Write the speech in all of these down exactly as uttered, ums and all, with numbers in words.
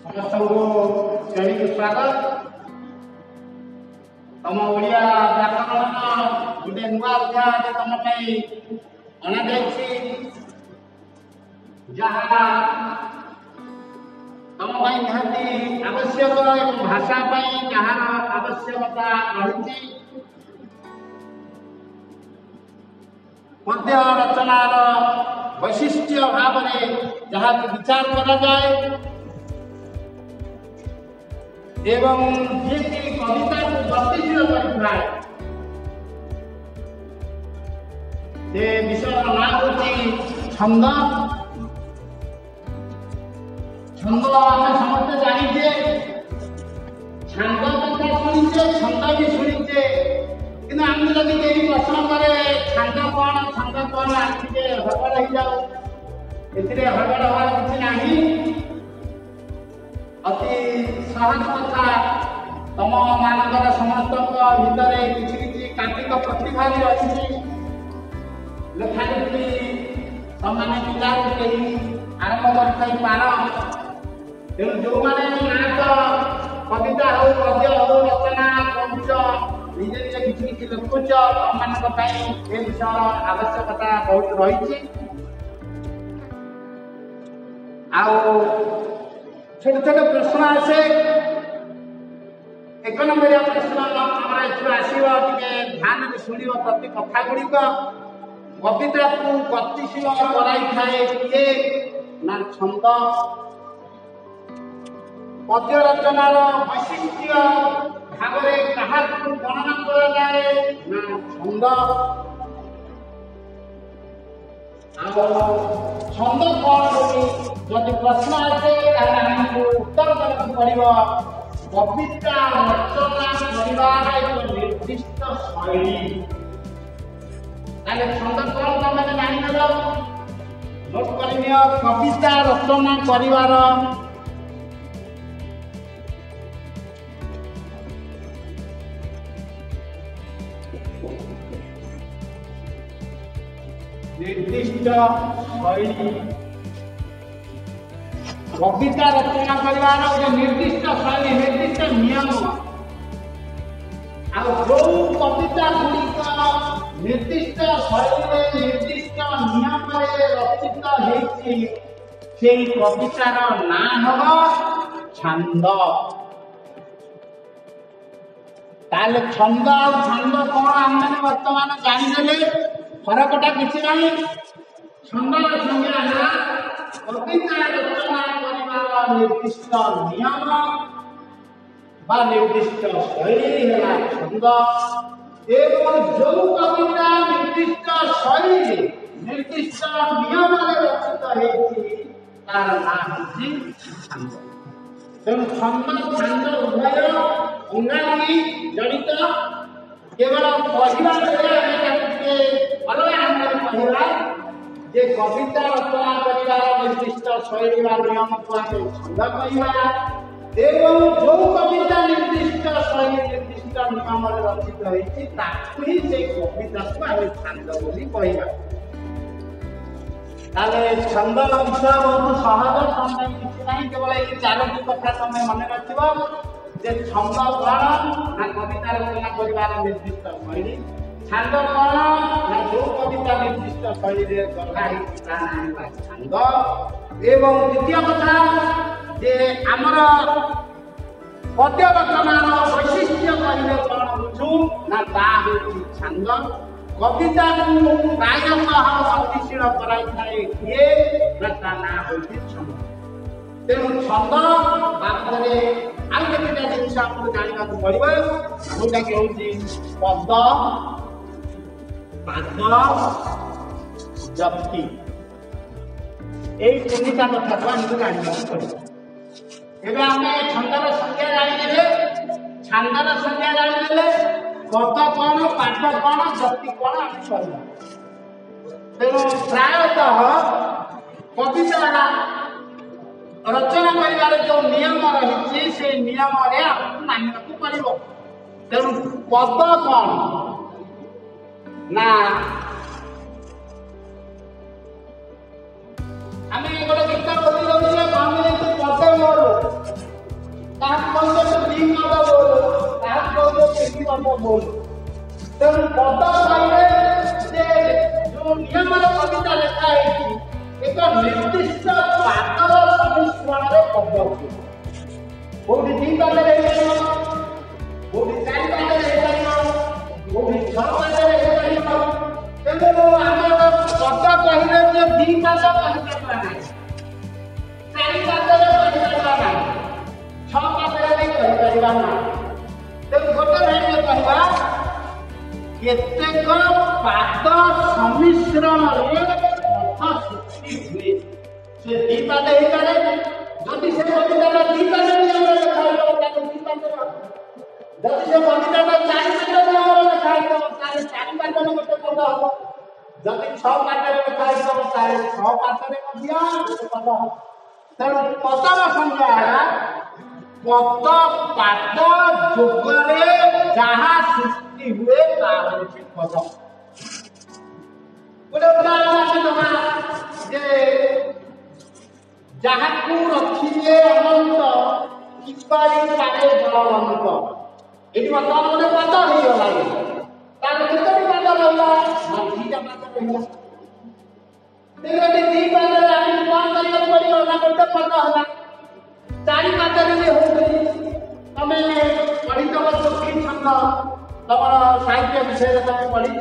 ସମସ୍ତଙ୍କୁ ଶ୍ରେଣୀକୁ ସ୍ୱାଗତ। ତମ ଓଡ଼ିଆ ବ୍ୟାକରଣ ଗୋଟେ ନୂଆ ଅଧ୍ୟାୟ ତମ ପାଇଁ ଅଣାଯାଇଛି, ଯାହା ତମ ପାଇଁ ନିହାତି ଆବଶ୍ୟକ ଏବଂ ଭାଷା ପାଇଁ ଯାହାର ଆବଶ୍ୟକତା ରହିଛି। ପଦ୍ୟ ରଚନାର ବୈଶିଷ୍ଟ୍ୟ ଭାବରେ ଯାହାକୁ ବିଚାର କରାଯାଏ ଏବଂ ଯିଏକି କବିତାକୁ ଗତିଶୀଳ କରିଥାଏ, ସେ ବିଷୟର ନାଁ ହେଉଛି ଛନ୍ଦ। ଛନ୍ଦ ଆମେ ସମସ୍ତେ ଜାଣିଛେ, ଛାନ୍ଦ କଥା ଶୁଣିଛେ, ଛନ୍ଦ ବି ଶୁଣିଛେ, କିନ୍ତୁ ଆମେ ଯଦି କେହି ପ୍ରଶ୍ନ କରେ ଛାନ୍ଦ କ'ଣ ଛନ୍ଦ କ'ଣ, ଆମେ ଟିକେ ହଗଡ଼ ହେଇଯାଉ। ଏଥିରେ ହଗଡ଼ ହବାର କିଛି ନାହିଁ, ଅତି ସହଜ କଥା। ତମ ମାନଙ୍କର ସମସ୍ତଙ୍କ ଭିତରେ କିଛି କିଛି କାବ୍ୟିକ ପ୍ରତିଭା ବି ରହିଛି। ଲେଖାଲେଖି ତମାନେ ପିଲାରୁ କେହି ଆରମ୍ଭ କରିଥାଇପାର, ତେଣୁ ଯେଉଁମାନେ ନାଟ କବିତା ହଉ ପଦ୍ୟ ହଉ ରଚନା କରୁଛ, ନିଜେ ନିଜେ କିଛି କିଛି ଲେଖୁଛ, ତମମାନଙ୍କ ପାଇଁ ଏ ବିଷୟର ଆବଶ୍ୟକତା ବହୁତ ରହିଛି। ଆଉ ଛୋଟ ଛୋଟ ପ୍ରଶ୍ନ ଆସେ। ଏକ ନମ୍ବରିଆ ପ୍ରଶ୍ନ ଆମର ଏଥିରୁ ଆସିବ, ଟିକେ ଧ୍ୟାନରେ ଶୁଣିବ ପ୍ରତି କଥା ଗୁଡ଼ିକ। କବିତାକୁ ଗତିଶୀଳ କରାଇଥାଏ କିଏ? ନା ଛନ୍ଦ। ପଦ୍ୟ ରଚନାର ବୈଶିଷ୍ଟ୍ୟ ଭାବରେ କାହାକୁ ଗଣନା କରାଯାଏ? ନା ଛନ୍ଦ। ଆଉ ଛନ୍ଦ କ'ଣ ବୋଲି ଯଦି ପ୍ରଶ୍ନ ଆସେ, ତାହେଲେ ଆମକୁ ଉତ୍ତର ଦେବାକୁ ପଡ଼ିବ କବିତା ରଚନା କରିବାର ଏକ ନିର୍ଦ୍ଦିଷ୍ଟ ଶୈଳୀ। ତାହେଲେ ଛନ୍ଦ କ'ଣ ତମେ ଜାଣିନେଲ, ନୋଟ୍ କରିନିଅ। କବିତା ରଚନା କରିବାର ନିର୍ଦ୍ଦିଷ୍ଟ ଶୈଳୀ। କବିତା ରଚନା କରିବାର ଗୋଟେ ନିର୍ଦ୍ଦିଷ୍ଟ ଶୈଳୀ, ନିର୍ଦ୍ଦିଷ୍ଟ ନିୟମ। ଆଉ ଯୋଉ କବିତା ଗୁଡ଼ିକ ନିର୍ଦ୍ଦିଷ୍ଟ ଶୈଳୀରେ ନିର୍ଦ୍ଦିଷ୍ଟ ନିୟମରେ ରଚିତ ହେଇଛି, ସେଇ କବିତାର ନାଁ ହେବ ଛାନ୍ଦ। ତାହେଲେ ଛନ୍ଦ ଆଉ ଛାନ୍ଦ କ'ଣ ଆମେ ବର୍ତ୍ତମାନ ଜାଣିଦେଲେ। ଫରକଟା କିଛି ନାହିଁ। ଛନ୍ଦର ସଂଜ୍ଞା ହେଲା କବିତା ରଚନା କରିବାର ନିର୍ଦ୍ଦିଷ୍ଟ ନିୟମ ବା ନିର୍ଦ୍ଦିଷ୍ଟ ଶୈଳୀ ହେଲା ଛନ୍ଦ। ଏବଂ ଯୋଉ କବିତା ନିର୍ଦ୍ଦିଷ୍ଟ ଶୈଳୀରେ ନିର୍ଦ୍ଦିଷ୍ଟ ନିୟମରେ ରଚିତ ହେଇଛି, ତାର ନାଁ ହେଉଛି ଛାନ୍ଦ। ତେଣୁ ଛନ୍ଦ ଛାନ୍ଦ ଉଭୟ ଅଙ୍ଗାଙ୍ଗୀ ଜଡ଼ିତ। କେବଳ କହିବା ବେଳେ ଆମେ ତାକୁ ଟିକେ ଅଲଗା ଢଙ୍ଗରେ କହିବା ଯେ କବିତା ରଚନା କରିବାର ନିର୍ଦ୍ଦିଷ୍ଟ ଶୈଳୀ ବା ନିୟମକୁ ଆମେ ଛନ୍ଦ କହିବା, ଏବଂ ଯୋଉ କବିତା ନିର୍ଦ୍ଦିଷ୍ଟ ଶୈଳୀ ନିର୍ଦ୍ଦିଷ୍ଟ ନିୟମରେ ରଚିତ ହେଇଛି, ତାକୁ ହିଁ ସେଇ କବିତାକୁ ଆମେ ଛାନ୍ଦ ବୋଲି କହିବା। ତାହେଲେ ଛନ୍ଦ ବିଷୟ ବହୁତ ସହଜ, ତମେ କିଛି ନାହିଁ, କେବଳ ଏଇ ଚାରୋଟି କଥା ତମେ ମନେ ରଖିବ ଯେ ଛନ୍ଦ କ'ଣ? ନା କବିତା ରଚନା କରିବାର ନିର୍ଦ୍ଦିଷ୍ଟ ଶୈଳୀ। ଛାନ୍ଦ କ'ଣ? ନା ଯୋଉ କବିତା ନିର୍ଦ୍ଦିଷ୍ଟ ଶୈଳୀରେ ଗଢ଼ା ହେଇଛି ତା ନାଁ ହେଲା ଛାନ୍ଦ। ଏବଂ ଦ୍ୱିତୀୟ କଥା ଯେ ଆମର ପଦ୍ୟ ରଚନାର ବୈଶିଷ୍ଟ୍ୟ କହିଲେ କ'ଣ ବୁଝୁ? ନା ତା ହେଉଛି ଛାନ୍ଦ। କବିତାକୁ ପ୍ରାୟତଃ ଗତିଶୀଳ କରାଇଥାଏ କିଏ? ନା ତା ନାଁ ହେଉଛି ଛନ୍ଦ। ତେଣୁ ଛନ୍ଦ ବାବଦରେ ଆଉ କେତେଟା ଜିନିଷ ଆମକୁ ଜାଣିବାକୁ ପଡ଼ିବ, ଯୋଉଟାକି ହେଉଛି ପଦ, ପାଦ, ଯତି। ଏଇ ତିନିଟା କଥାକୁ ଆମକୁ ଜାଣିବାକୁ ପଡ଼ିବ। ଏବେ ଆମେ ଛନ୍ଦର ସଂଜ୍ଞା ଜାଣିଦେଲେ, ଛାନ୍ଦର ସଂଜ୍ଞା ଜାଣିଦେଲେ, ପଦ କ'ଣ, ପାଦ କ'ଣ, ଯତି କ'ଣ ଆମେ କହିବା। ତେଣୁ ପ୍ରାୟତଃ କବିତା ରଚନା କରିବାର ଯୋଉ ନିୟମ ରହିଛି, ସେଇ ନିୟମରେ ଆମକୁ ମାନିବାକୁ ପଡ଼ିବ। ତେଣୁ ପଦ କ'ଣ? ନା ଆମେ ଗୋଟେ ଗୀତ ବୋଲି ଦେଉଥିଲେ, କଣ ପଦ ମୋର ହବ ବୋଲ ତେଣୁ ପଦ କହିଲେ ଯେ ଯୋଉ ନିୟମର କବିତା ଲେଖା ହେଇଛି ଏକ ନିର୍ଦ୍ଦିଷ୍ଟ ପାଦର ସମିଶ୍ରଣରେ ପଦ ହୁଏ କୋଉଠି ଦି ପାଦରେ ହେଇପାରିବ କୋଉଠି ଚାରି ପାଦରେ ହେଇପାରିବ କୋଉଠି ଛଅ ପାଦରେ ହେଇପାରିବ ତେଣୁ ଆମର ପଦ କହିଲେ ଯେ ଦି ପାଦ କହିପାରିବା ନାହିଁ ଚାରି ପାଦରେ କହିପାରିବା ନାହିଁ ଛଅ ପାଦରେ ବି କହିପାରିବା ନାହିଁ ତେଣୁ ଗୋଟେ ଲାଇନରେ କହିବା କେତେକ ପାଦ ସମିଶ୍ରଣରେ ଅର୍ଥ ସୃଷ୍ଟି ହୁଏ ସେ ଦି ପାଦ ହେଇପାରେ ଯଦି ସେ କବିତାଟା ଦି ପାଦ ନିୟମରେ ଲେଖା ହେଇଥିବ ତାକୁ ଦି ପାଦର ଯଦି ସେ କବିତାଟା ଚାରି ପାଦ ନିୟମରେ ଲେଖା ହେଇଥିବ ତାହେଲେ ଚାରି ପାଦରେ ଗୋଟେ ପଦ ହବ ଯଦି ଛଅ ପାଦରେ ଲେଖା ହେଇଥିବ ତାହେଲେ ଛଅ ପାଦରେ ମଧ୍ୟ ଗୋଟେ ପଦ ହବ ତେଣୁ ପଦର ସଂଜ୍ଞା ହେଲା ପଦ ପାଦ ଯୋଗରେ ଯାହା ସୃଷ୍ଟି ହୁଏ ତାହା ହେଉଛି ପଦ ଗୋଟେ ଉଦାହରଣ ଆମେ ଦେବା ଯେ ଯାହାକୁ ରଖିଲେ ଅନନ୍ତ କିପରି ପାରେ ବଳବନ୍ତ ଏଠି ବର୍ତ୍ତମାନ ଗୋଟେ ପଦ ହେଇଗଲା ତାର କେତୋଟି ପାଦ ରହିଲା ନା ଦିଟା ପାଦ ରହିଲା ତେଣୁ ଦି ପାଦରେ ଆମେ କଣ କରିବାକୁ ପଡିବ ନା ଗୋଟେ ପଦ ହେଲା ଚାରି ପାଦରେ ବି ହଉନି ତମେ ପଢିଥବ ଚୋଖୀ ଛନ୍ଦ ତମର ସାହିତ୍ୟ ବିଷୟରେ ତମେ ପଢିଛ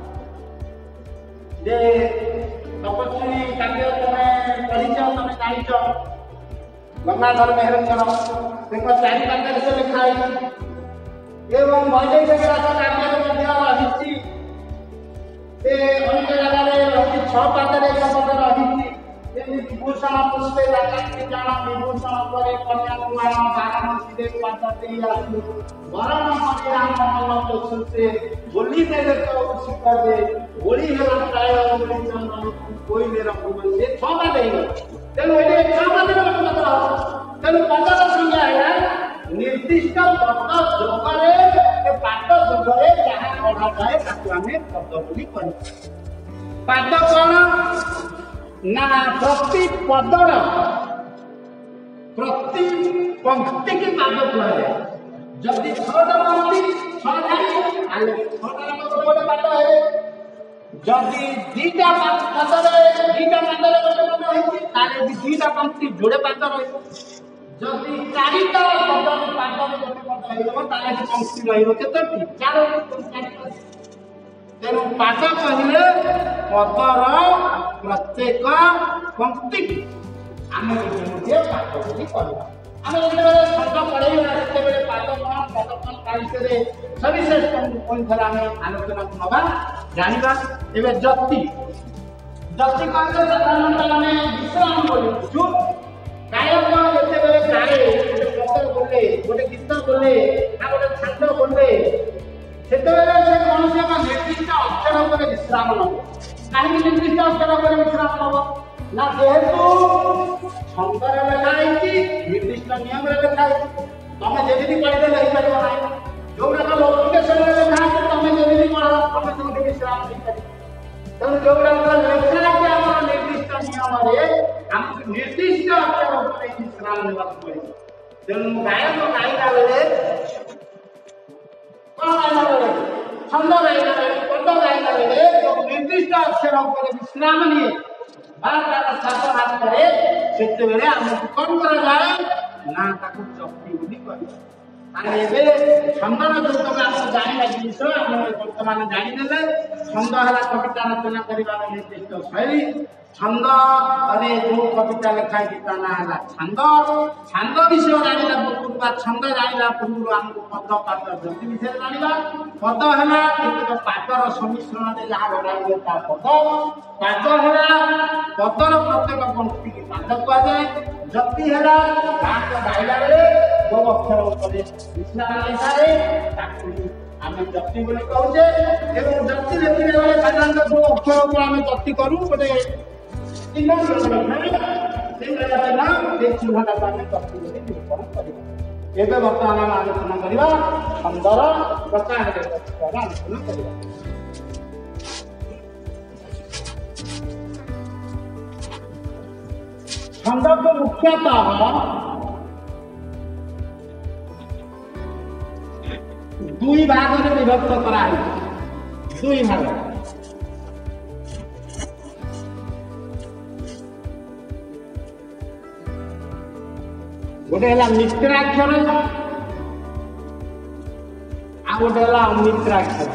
ଯେ ତପସ୍ୱୀ କାବ୍ୟ ତମେ ପଢିଛ ତମେ ଜାଣିଛ ଗଙ୍ଗାଧର ମେହେରଙ୍କର ତାଙ୍କ ଚାରି ପାଦରେ ସେ ଲେଖା ହେଇଛି ଏବଂ ବୈଦେଶିକ ରାଜ କାବ୍ୟରେ ମଧ୍ୟ ରହିଛି ସେ ଅନେକ ଜାଗାରେ ରହିଛି ଛଅ ପାଦରେ ଏକ ପଦ ରହିଛି ଯେମିତି ବିଭୂଷଣ ପୁଷ୍ପେ ଜାତି ଜାଣ ବିଭୂଷଣ ପରେ କନ୍ୟାକୁମାର ବାରାଣସୀରେ ପାଦ ଦେଇ ଆସୁ ବରଣ ପରିଣାମ ମନ ପୋଷୁତେ ବୋଲି ଦେଲେ ତ ଶିଖରେ ଗୋଳି ହେଲା ପ୍ରାୟ ଗୋଳି ଚନ୍ଦନ କୋଇଲେ ରଖୁ ସେ ଛଅ ପାଦ ହେଇଗଲା ତେଣୁ ଏଠି ଛଅ ପାଦରେ ଗୋଟେ ପଦ ତେଣୁ ପଦର ସଂଜ୍ଞା ହେଲା ନିର୍ଦ୍ଦିଷ୍ଟ ପଦ ଯୋଗରେ ପାଦ ଯୋଗରେ ଯାହା ପଢ଼ାଯାଏ ତାକୁ ଆମେ ପଦ ବୋଲି କହିଥାଉ ପାଦ କଣ ନା ପ୍ରତି ପଦର ପ୍ରତି ପଂକ୍ତି କି ପାଦ କୁହାଯାଏ ଯଦି ଛଅଟା ପଂକ୍ତି ଛଅ ଧାଡ଼ି ତାହେଲେ ଛଅଟା ଗୋଟେ ପାଦ ହେବେ ଯଦି ଦିଟା ପାଦରେ ଦିଟା ପାଦରେ ଗୋଟେ ପଦ ହେଇଛି ତାହେଲେ ଦିଟା ପଂକ୍ତି ଯୋଡ଼େ ପାଦ ରହିବ ଯଦି ଚାରିଟା ପଦରେ ପାଦରେ ଗୋଟେ ପଦ ହେଇଯିବ ତାହେଲେ ପଂକ୍ତି ରହିବ କେତୋଟି ଚାରୋଟି ତେଣୁ ପାଦ କହିଲେ ପଦର ପ୍ରତ୍ୟେକ ପଂକ୍ତି ଆମେ ଗୋଟିଏ ପାଦ ବୋଲି କହିବା ଆମେ ଯେତେବେଳେ ଶବ୍ଦ ପଢ଼େଇବା ସେତେବେଳେ ପାଦ କଣ ପଦ କଣ ତା ବିଷୟରେ ସବିଶେଷ ପୁଣି ଥରେ ଆମେ ଆଲୋଚନାକୁ ନେବା ଜାଣିବା ଏବେ ଯତି ଯତି କହିଲେ ସାଧାରଣତଃ ଆମେ ବିଶ୍ରାମ ବୋଲି ବୁଝୁ ଗାୟକ ଯେତେବେଳେ ଗାଏ ଗୋଟେ ପଦ ବୋଲେ ଗୋଟେ ଗୀତ ବୋଲେ ନା ଗୋଟେ ଛାନ୍ଦ ବୋଲେ ସେତେବେଳେ ସେ କୌଣସି ଏକ ନିର୍ଦ୍ଦିଷ୍ଟ ଅକ୍ଷର ଉପରେ ବିଶ୍ରାମ ନେବ କାହିଁକି ନିର୍ଦ୍ଦିଷ୍ଟ ଅକ୍ଷର ଉପରେ ବିଶ୍ରାମ ନେବ ନା ଯେହେତୁ ଛନ୍ଦରେ ଲେଖା ହେଇଛି ନିର୍ଦ୍ଦିଷ୍ଟ ନିୟମରେ ଲେଖା ହେଇଛି ତମେ ଯେମିତି କହିଦେଲେ ହେଇପାରିବ ନାହିଁ ଯୋଉଗୁଡ଼ାକ ଲୌକିକ ଶୈଳୀରେ ଲେଖା ହେଇଛି ତମେ ଯେମିତି ପଢ଼ ତମେ ସେମିତି ବିଶ୍ରାମ ନେଇପାରିବ ତେଣୁ ଯୋଉଗୁଡ଼ାକ ଲେଖା ହେଇଛି ଆମର ନିର୍ଦ୍ଦିଷ୍ଟ ନିୟମରେ ଆମକୁ ନିର୍ଦ୍ଦିଷ୍ଟ ଅକ୍ଷର ଉପରେ ବିଶ୍ରାମ ନେବାକୁ ପଡ଼ିବ ତେଣୁ ଗାୟକ ଗାଇଲା ବେଳେ କଣ ଗାଇଲା ବେଳେ ଛନ୍ଦ ଗାଇଲା ବେଳେ ପଦ ଗାଇଲା ବେଳେ ଯୋଉ ନିର୍ଦ୍ଦିଷ୍ଟ ଅକ୍ଷର ଉପରେ ବିଶ୍ରାମ ନିଏ ବା ତାର ସାଧନା କରେ ସେତେବେଳେ ଆମକୁ କଣ କରାଯାଏ ନା ତାକୁ ଯତି ବୋଲି କହିବା ଆମେ ଏବେ ଛନ୍ଦର ଯୋଉତକ ଆମେ ଜାଣିବା ଜିନିଷ ଆମେ ବର୍ତ୍ତମାନ ଜାଣିନେଲେ ଛନ୍ଦ ହେଲା କବିତା ରଚନା କରିବାର ନିର୍ଦ୍ଦିଷ୍ଟ ଶୈଳୀ ଛନ୍ଦରେ ଯୋଉ କବିତା ଲେଖା ହେଇଛି ତା ନାଁ ହେଲା ଛାନ୍ଦ ଛାନ୍ଦ ବିଷୟ ଜାଣିଲା ପୂର୍ବରୁ ବା ଛନ୍ଦ ଜାଣିଲା ପୂର୍ବରୁ ଆମକୁ ପଦ ପାଦ ଯତି ବିଷୟରେ ଜାଣିବା ପଦ ହେଲା କେତେକ ପାଦର ସମିଶ୍ରଣରେ ଯାହା ଲଗା ହୁଏ ତା ପଦ ପାଦ ହେଲା ପଦର ପ୍ରତ୍ୟେକ ପଂକ୍ତିକି ପାଦ କୁହାଯାଏ ଯତି ହେଲା ଗାଁକୁ ଗାଇଲା ବେଳେ ଯୋଉ ଅକ୍ଷର ଉପରେ ବିଶ୍ରାମ ନେଇଥାଏ ତାକୁ ଆମେ ଯତି ବୋଲି କହୁଛେ ଏବଂ ଯତି ଲେଖିଲା ବେଳେ ସାଧାରଣତଃ ଯୋଉ ଅକ୍ଷରକୁ ଆମେ ଯତି କରୁ ଗୋଟେ ଚିହ୍ନ ସେ ଚିହ୍ନଟାକୁ ଆମେ ଯତି ବୋଲି ନିରୂପଣ କରିବା ଏବେ ବର୍ତ୍ତମାନ ଆମେ ଆଲୋଚନା କରିବା ଛନ୍ଦର ପ୍ରକାରରେ ଆଲୋଚନା କରିବା ଛନ୍ଦକୁ ମୁଖ୍ୟତଃ दुई भाग में विभक्त कराई दुई भाग गोटे है मित्राक्षर आ गोटे है अमित्राक्षर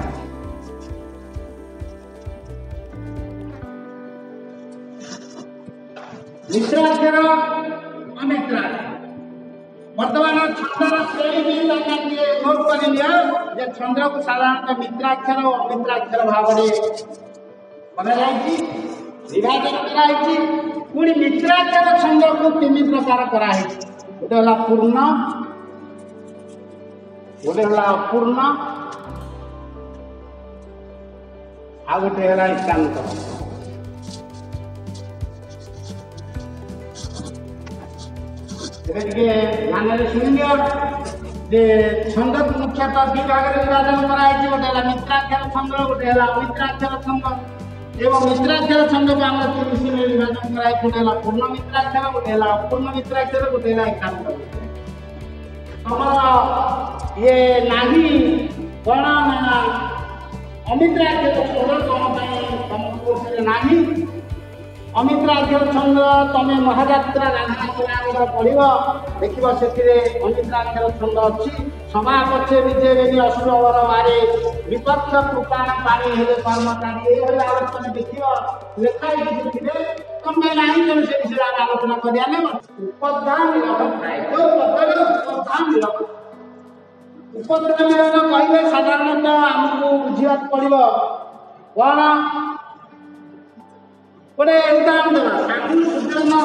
मित्राक्षर अमित्राक्षर वर्तमान छंदर श्रेणी भी नोट कर लिया जे छंद को साधारणतः मित्राक्षर और अमित्राक्षर भाव विभाजन कराई पुणी मित्राक्षर छंद को तीन प्रकार कराई गोटे है पूर्ण गोटे है अपूर्ण आ गोटे है एकांत ध्यान शुणी जे छंद मुख्यतः दि भाग में विभाजन कराई गोटे है मित्राक्षर छंद गोटे है अमित्राक्षर छंद एवं मित्राक्षर छंद को आम तीन सी में विभाजन कराई गोटे है पूर्ण मित्राक्षर गोटे है अपूर्ण मित्राक्षर गोटे है एकांत तमर ये नाही कौन ना अमित्राक्षर छंद कौन तुमको नाही अमित्राक्षर छंद तमे महाजात्रा राधा पढ़व देख से अमित्राक्षर छंद अच्छी क्षमा पक्षे विजय बेबी असुर वर बारे विपक्ष कृपाण पानी हेले कर्मचारी ये आलोचना देख लिखाई तमें ना तेणु से विषय आलोचना करिया उपद्रा मिलन उपद्रा मिलन उपद्रा मिलन कहले साधारणतः आमको बुझा पड़ो कौन गोटे उदाहरण देवा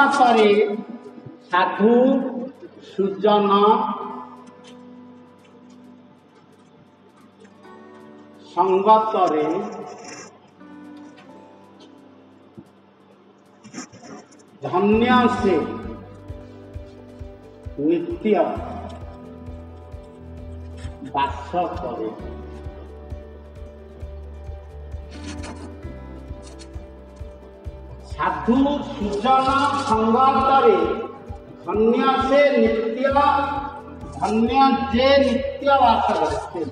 साधु सुजन संगत साधु सुजन संगत धन्य से नित्य वास करे साधु सुजन संगतरे धन्य से नित्य धन्य जे नित्य वास करते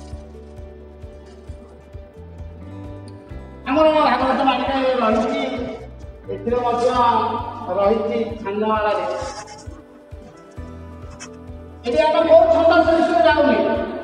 आमर भागवत बाणी रही रही छांदमाला ये आम बहुत छंद विषय जाऊनी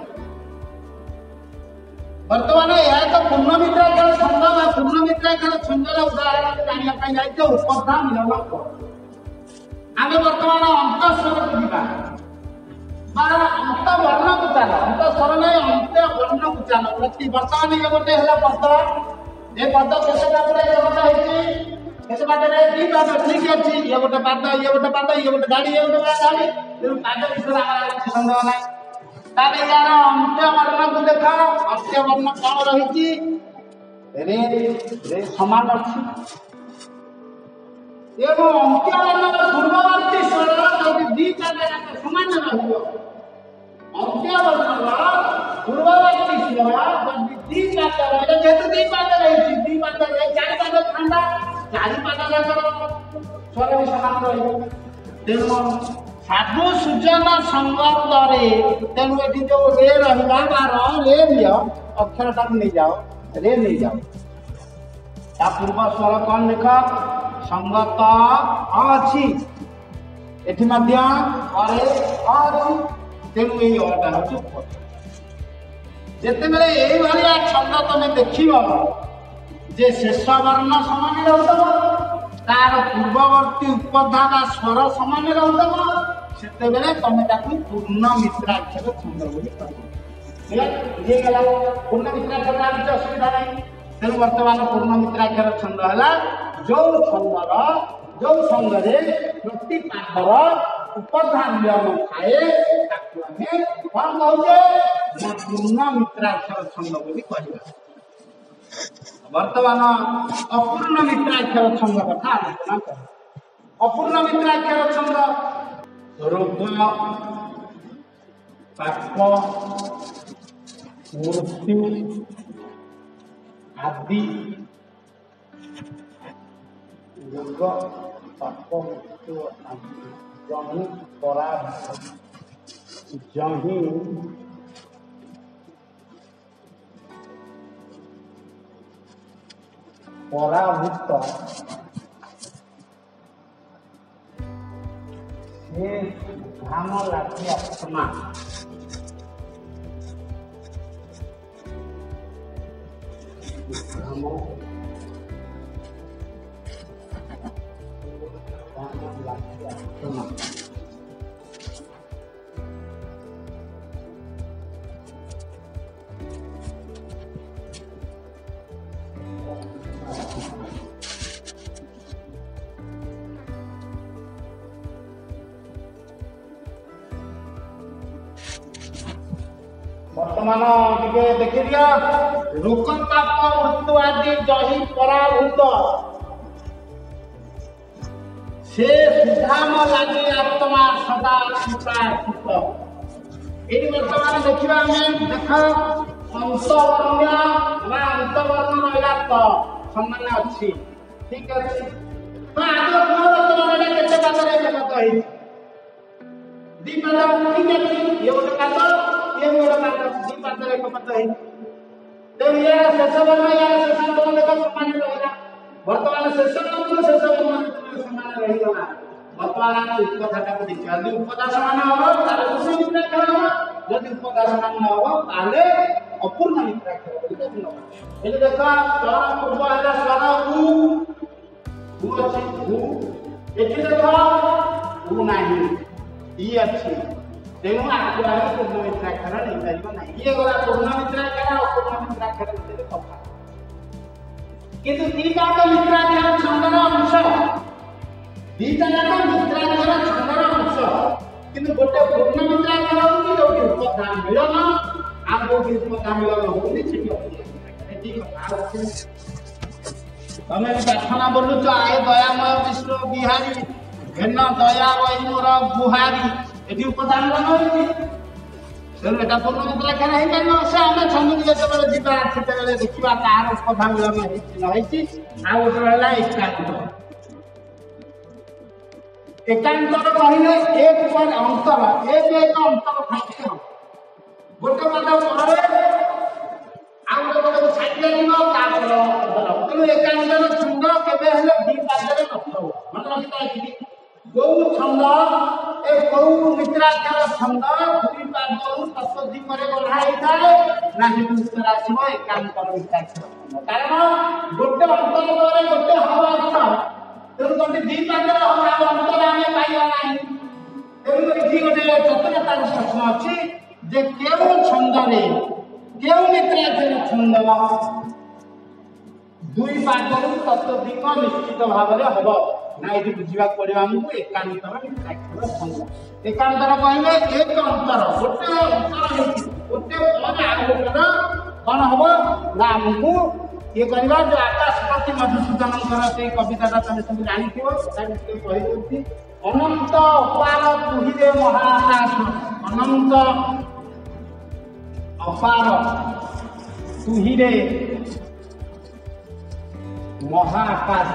वर्तमान यह तो पूर्ण मित्राक्षर छंद पूर्ण मित्राक्षर छंदर उदाहरण जानापी जाइए उपद्रा मिलन आम बर्तमान अंतस्वर को जा अंत वर्ण को चाल अंत स्वर नहीं अंत वर्ण को चाल प्रति बर्तमान ये गोटे है पद ये पद केते केते बाटे दी पद ठीक अच्छी ये गोटे पद ये गोटे पद ये गोटे गाड़ी ये गोटे गाड़ी तेणु पद विषय आम सन्देह ना ताले यार अंत्य वर्ण को देखा अंत्य वर्ण कौन रही रे रे समान अच्छी एवं अंत्य वर्ण पूर्ववर्ती स्वर यदि दीटा जाक समान रहिबो अंत्य वर्ण पूर्ववर्ती स्वर यदि दीटा रहिबो जेतु दी पाद रही दी पाद रही चारि पाद ठंडा चारि पाद जाक स्वर भी समान रहिबो तेणु साधु सुजन संगत तेणु ये जो रे रहा रे लियो अक्षर टाक नहीं जाओ रे नहीं जाओ ता पूर्व स्वर कौन लिख संगत अच्छी एठी मध्य अरे अच्छी तेणु ये अटा हूँ जिते बेले ये छंद तुम देख जे शेष वर्ण समान रहूब तार पूर्ववर्ती उपधा बा स्वर समान रहूब से बेले तुम पूर्ण मित्राक्षर छंद पूर्ण मित्राक्षर किसी असुविधा नहीं तेणु बर्तमान पूर्ण मित्राक्षर छंद है जो छंदर जो छंदे प्रति पाठर उपधा नियम थाए कौन कहे पूर्ण मित्राक्षर छंद बोली कह वर्तमान अपूर्ण मित्राक्षर छंद कथा आलोचना कर अपूर्ण मित्राक्षर छंद रोग पाप मृत्यु आदि रोग पाप मृत्यु आदि जही पराध जही ପରାଭୂତ ସେ ଧାମ ଲାଗି ଆତ୍ମା ଧାମ ଧାମ ଲାଗି ଆତ୍ମା ବର୍ତ୍ତମାନ ଟିକେ ଦେଖିଦିଅ ରୋଗ ପାପ ମୃତ୍ୟୁ ଆଦି ଜହି ପରାଭୂତ ସେ ସୁଧାମ ଲାଗି ଆତ୍ମା ସଦା ସୁପ୍ରାକୃତ। ଏଇଠି ବର୍ତ୍ତମାନ ଦେଖିବା ଆମେ ଦେଖ ଅନ୍ତବର୍ଣ୍ଣ ବା ଅନ୍ତବର୍ଣ୍ଣ ରହିଲା ତ ସମାନ ଅଛି ଠିକ ଅଛି। ତ ଆଗ ବର୍ତ୍ତମାନ କେତେ ପାଦରେ ଏକମତ ହେଇଛି ଦି ପାଦ ଠିକ ଅଛି। ଇଏ ଗୋଟେ ପାଦ ये मोड़ पाद दी पादरे को पता है तो ये शेष वर्ण या शेष वर्ण देखो समान रहेगा वर्तमान शेष वर्ण शेष वर्ण समान रहेगा ना वर्तमान उपधाटा को देखिए यदि उपधा समान हो ताले दूसरी मित्राक्षर हो यदि उपधा समान न हो ताले अपूर्ण मित्राक्षर बोली तो ये देखो स्वर पूर्व है स्वर उ उ अछि उ एठी देखो उ नाही ई अछि तेणु आपको आगे पूर्ण मित्राक्षर नहीं पारिबो नाही ये गला पूर्ण मित्राक्षर और अपूर्ण मित्राक्षर भितर तफात किंतु दीटा का मित्राक्षर छंदर अंश दीटा का मित्राक्षर छंदर अंश किंतु गोटे पूर्ण मित्राक्षर होती जोटी उपधा मिलन आ गोटी उपधा मिलन होती सेठी एठी कथा अछि तमे प्रार्थना बोलुच आए दयामय विष्णु बिहारी घेन दया वही मोर बुहारी एटी उपधान होती तेणु एटा पूर्ण मित्राक्षर हो पार से आम छंद जिते जीवा से देखा तार उपधा मिलन होती आ गोटे रहा एकांत एकांतर कहले एक पर अंतर एक एक अंतर खाई गोटे पद पर आउ गोटे पद छाड़ी जापर तेणु एकांतर छंद केवे दी पादे नष्ट हो मन रखता गौ छंद ए गौ मित्राक्षर छंद दुई पादरू तत्वधि पर गढ़ा होता है ना हेतु उत्तर आसव एकांतर मित्राक्षर कारण गोटे अंतर पर गोटे हम अर्थ तेणु गोटे दी पादर हम अंतर आम पाइबा ना तेणु ये गोटे चतुरतार प्रश्न अच्छी जे केउ छंदरे केउ मित्राक्षर छंद दुई पादरू तत्वधिक निश्चित भाव में हम ना ये बुझा पड़ा आमको एकांतर मित्राक्षर छंद एकांतर कहले एक अंतर गोटे अंतर गोटे पर आउ गोटे कौन हम ना आमको ये करवा जो आकाशपति मधुसूदन से कविता तुम सब जानी कही अनंत अपार तुहिरे महाकाश अनंत अपार तुहिरे महाकाश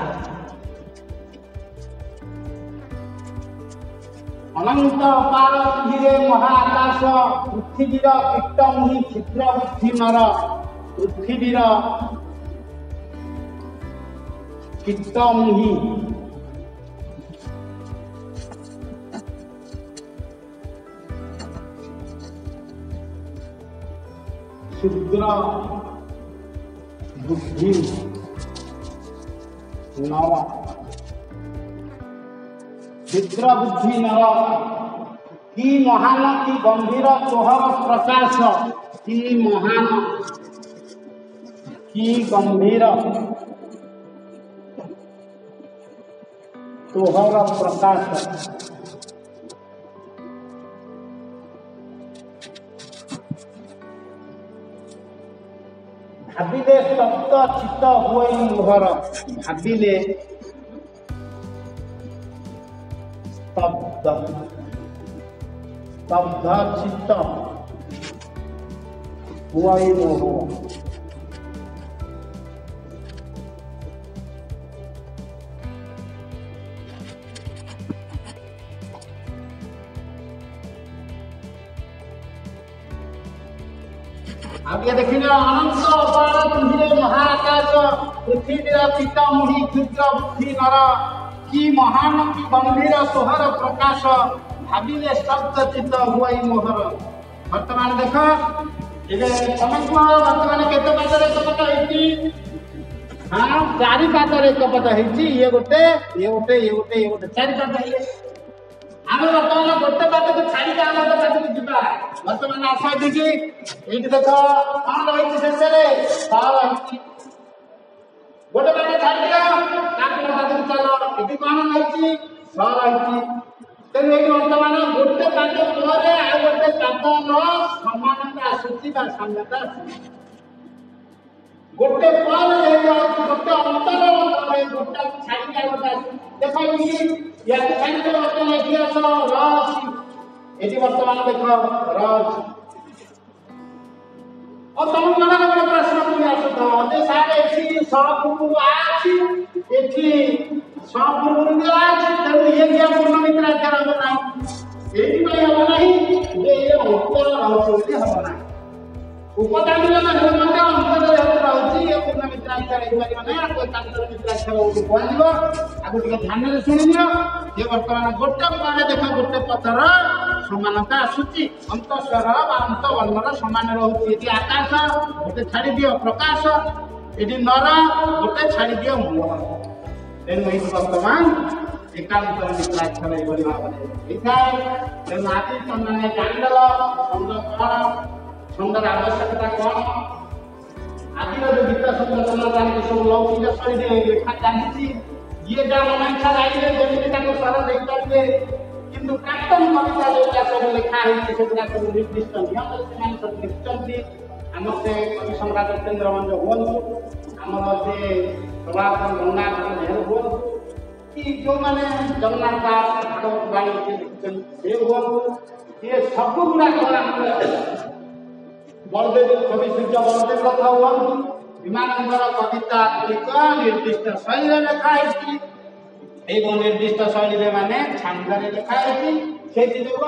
अनंत अपार तुहिरे महाकाश पृथ्वीर कीटमुहि क्षुद्र बुद्धि नर पृथ्वीर कीटमुहि क्षुद्र बुद्धि नर क्षुद्र बुद्धि नर कि महान कि गंभीर तोहर प्रकाश कि महान कि गंभीर तोहर प्रकाश भाविले स्तब्ध चित्त हुए मोहर भाविले स्तब्ध स्तब्ध चित्त हुए मोहर अब ये देखिए अनंत अपार तुहिरे महाकाश पृथ्वीर पित मुहि क्षुद्र बुद्धि नर कि महान कि गंभीर सोहर प्रकाश भाविले शब्द चित्त हुई मोहर। वर्तमान देख ये समझ वर्तमान केते पादरे कपट होती हाँ चारि पादरे कपट होती ये गोटे ये गोटे ये गोटे ये गोटे चारि पाद है आम बर्तमान गोटे पाद को छाड़ी अलग पाद को जीवा वर्तमान आस देखिए ये देख कौन रही शेष रही गोटे पाद छाड़ पाद को चल ये कौन रही स रही तेणु ये वर्तमान गोटे पाद पर आ गोटे पादर समानता आसूची साम्यता गोटे पर गोटे अंतर गोटे छाड़ी गोटे देख या वर्तमान इतिहास रही ये वर्तमान देख रही और तुम मन गोटे प्रश्न पुणी आस सारे ये सपूर्व आछि सपूर्व तेणु ये क्या पूर्ण मित्राक्षर हम ना ये हम ना ये उत्तर रही हम ना उपदान अंतर रही ये पूर्ण मित्राक्षर मित्राक्षर कहलो आगे ध्यान से शुणी नि ये बर्तमान गोटे पर देख गोटे पथर समानता आसूची अंत स्वर अंत वर्णर सामान रोचे आकाश गोटे छाड़ी दियो प्रकाश ये नर गोटे छाड़ी दियो मोह तेणु ये वर्तमान एकांतर मित्राक्षर ये भाव में तेणु आज तुमने जानिदेल छंद कौन छंदर आवश्यकता कौन आज जो गीत शब्द तुम सब लौकिक शैली लेखा चलती ये जहाँ मन इच्छा गाइले जमी स्वर दे पारे किंतु प्राक्तन कविता जो सब लिखाई से सब निर्दिष्ट नियम से सब लिखिं आम से कवि सम्राट सत्येन्द्र मंज हूँ आमर से प्रभाकर गंगाधर नेहरू हूँ कि जो मैंने जगन्नाथ दास बाणी लिखिं से हूँ ये सब गुड़ाक बलदेव कवि सूर्य बलदेव कथा हूँ विमानंदर कविता गुड़िक निर्दिष्ट शैली लिखाई एवं निर्दिष्ट शैली माने छांदे लिखाई से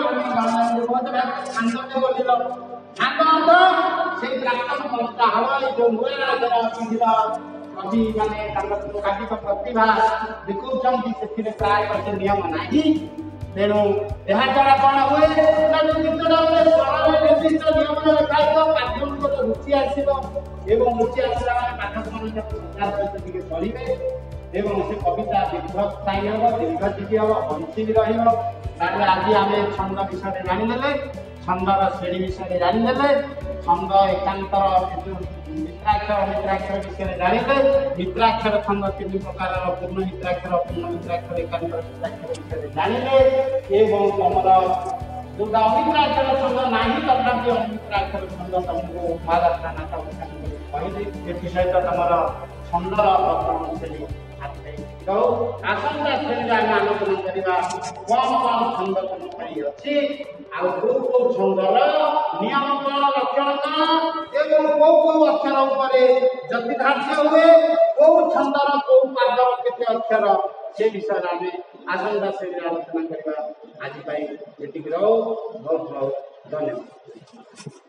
छांदे बोलिल छांद से प्राक्तन कविता हम जो नुआ कवि माने काव्यिक प्रतिभा देखुं से प्राय नियम ना तेणु यह द्वारा कौन हुए जो गीतटा हुए स्वर निर्दिष्ट नियम लिखाई पाठक रुचि आसो एवं रुचि आसला पाठक मान चलिए एवं से कविता दीर्घस्थायी हम दीर्घजीवी हम बंची रहा आज आम छंद विषय जानीदे छंदर श्रेणी विषय जानीदे छंद एकांतर मित्राक्षर मित्राक्षर विषय जानीदे मित्राक्षर छंद तीन प्रकार पूर्ण मित्राक्षर पूर्ण मित्राक्षर एकांतर मित्राक्षर विषय जानीदे एवं तुमर जोटा अमित्राक्षर छंद ना तथापि अमित्राक्षर छंद तुमको महाराष्ट्र नाटक कहली सहित तुम छंदर प्रकरण श्रेणी तो आसंता श्रेणी आम आलोचना करवा कौन कौन छंद तुम अच्छी आउ कौ कौ छंदर नियम कौन लक्षण कौन एवं कौ कौ अक्षर उपर जति धार्य हुए कौ छंदर कौ पादर केते अक्षर से विषय आम आसंता श्रेणी आलोचना करवा आज ये बहुत बहुत धन्यवाद।